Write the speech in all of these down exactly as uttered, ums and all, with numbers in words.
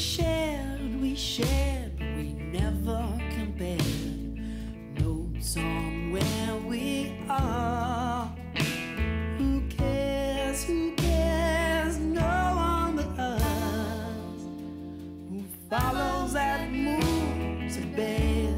shared, we shared, but we never compared. Notes on where we are. Who cares, who cares, no one but us. Who follows that moon to bed?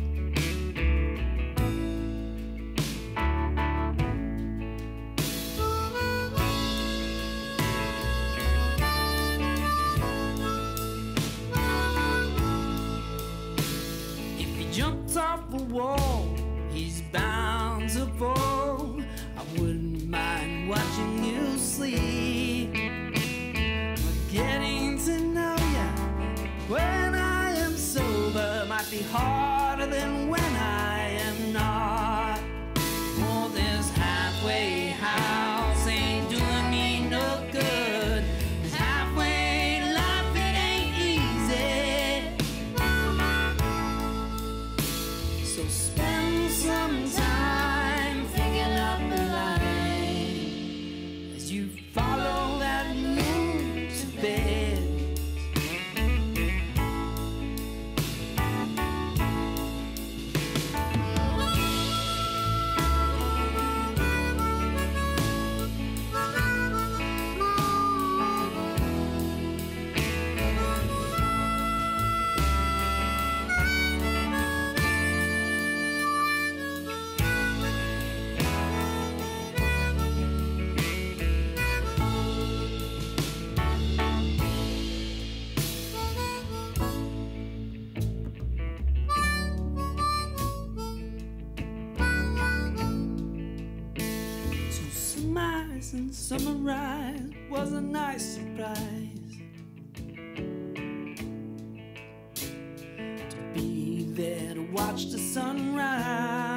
Jumped off the wall, he's bound to fall. I wouldn't mind watching you sleep, but getting to know you when I am sober might be harder than when I am not. Oh, this halfway house ain't doing me no good. This halfway life, it ain't easy. So spend some time thinking up the line as you follow that moon to bed. And summarise was a nice surprise. To be there to watch the sunrise.